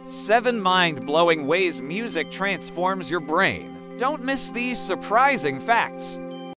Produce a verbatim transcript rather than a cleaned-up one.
Seven mind-blowing ways music transforms your brain. Don't miss these surprising facts.